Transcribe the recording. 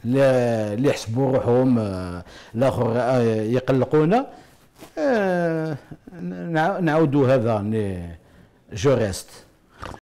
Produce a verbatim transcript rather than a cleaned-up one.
اللي يحسبوا روحهم الاخر يقلقونا. نعاودوا هذا جو ريست.